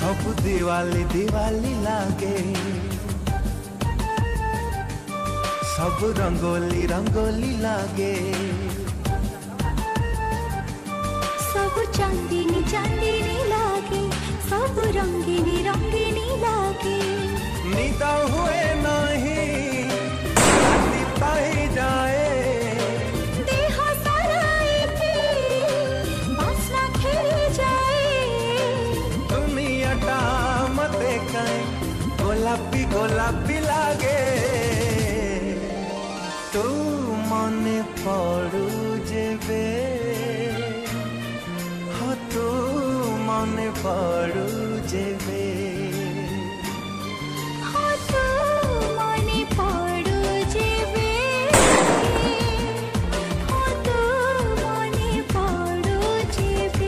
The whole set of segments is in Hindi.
सब दिवाली दिवाली लागे, सब रंगोली रंगोली लागे, सब चांदनी चांदनी लागे, सब रंगीनी रंगीनी लागे। नींद हुए नहीं पाई जाए, देह साराई की बासना खेली जाए। दुनियाटा मते काए गोलापी गोलापी लागे, तू मने पड़ू जेबे, हाँ तू मने पड़ू जेबे, हाँ तू मने पड़ू जेबे, हाँ तू मने पड़ू जेबे।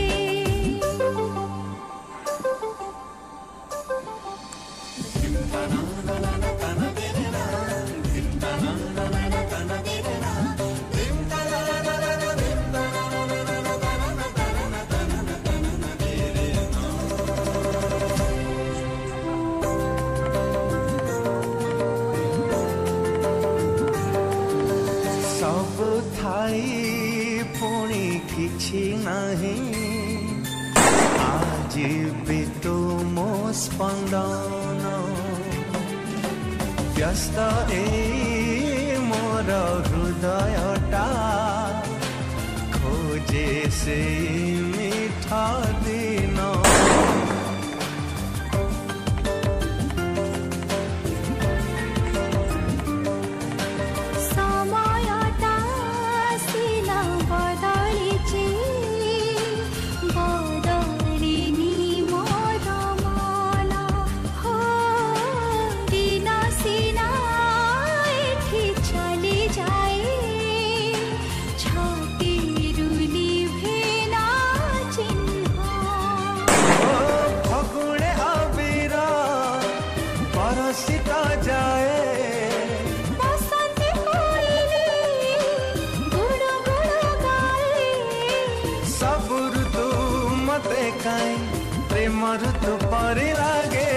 सब थाई पुणी किछि नहीं, आज भी तू मो स्पंदन, व्यस्त ए मोर हृदयटा खोजे से मीठा दिन। समयटा सिना बदलिछि, बदलिनी मोर मन हो। दिन सिना एठी चली जाए, छातीरुली भेना चिन्ह। फगुणे अबीर बरसिता जाए, बसंती कोइली गुड़ गुड़ गाए। सब ऋतु मते काई प्रेम ऋतु परी लागे,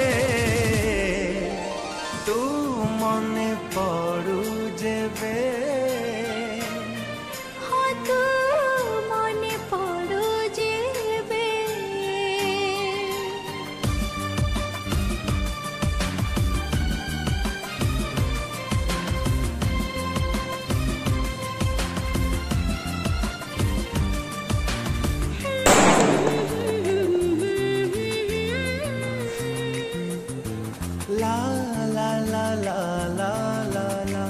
तू मने पड़ू जेबे, हाँ तू मने पड़ू जेबे। ला ला ला ला ला ला ला।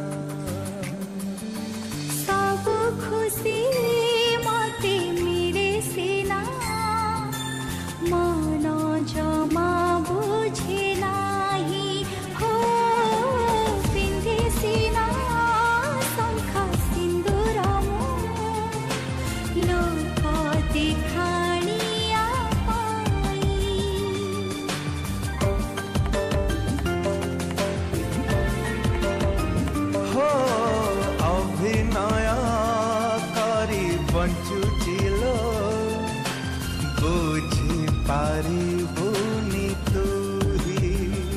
सब खुशी मते मिले सिना, मन जमा बुझे नाही हो। पिंधे सिना शंखा सिंदूर लोक दिखाणिया पाई। हो अभिनय करी बंचुचिलो, बुझी पारिबुनी तुही।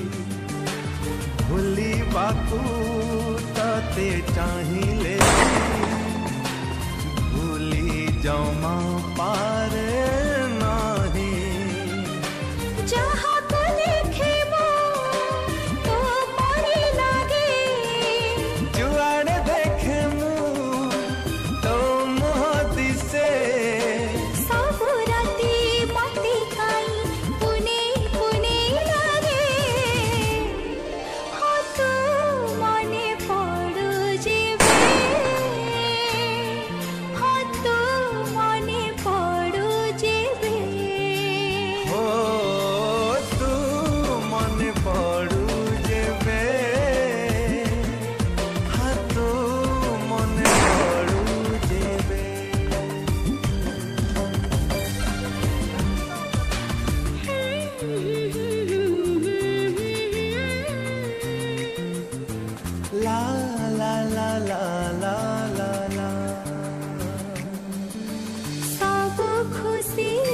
भूलिबाकू तते चाहिले, भूली जमा पारे नहीं। जहाँ को देखिबो तो परी लागे, जुआड़े देखे तो मुह दिसे, सब राती मते काई पुने पुने लागे। हाँ तू मने पड़ू जेबे, हाँ तू मने पड़ू जेबे। हो तू मने पड़ू जेबे, हाँ तू मने पड़ू जेबे। ला ला ला ला ला ला ला। सब खुशी